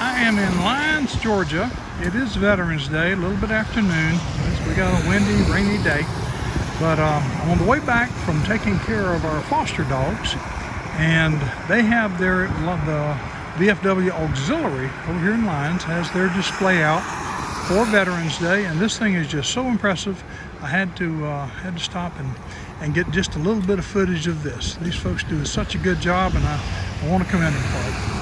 I am in Lyons, Georgia. It is Veterans Day, a little bit afternoon. We got a windy, rainy day. But I'm on the way back from taking care of our foster dogs, and they have the VFW Auxiliary over here in Lyons has their display out for Veterans Day, and this thing is just so impressive. I had to stop and get just a little bit of footage of this. These folks do such a good job, and I want to commend them for it.